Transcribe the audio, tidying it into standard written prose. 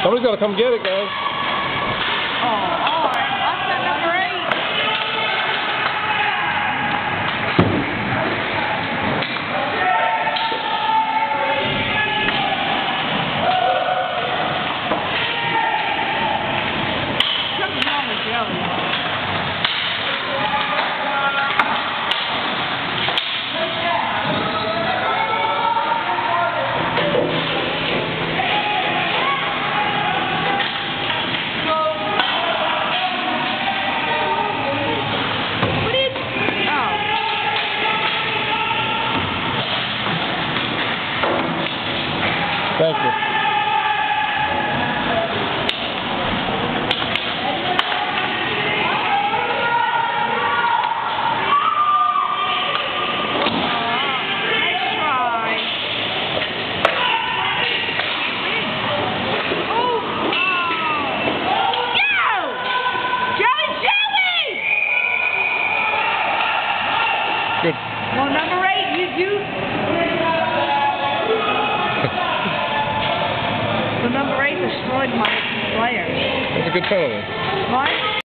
Somebody's got to come get it, guys. Oh, all right. That's the number 8. Something's wrong with Joey. Thank you. Good. Well, number 8, you do. The number 8 destroyed my player. That's a good penalty. What?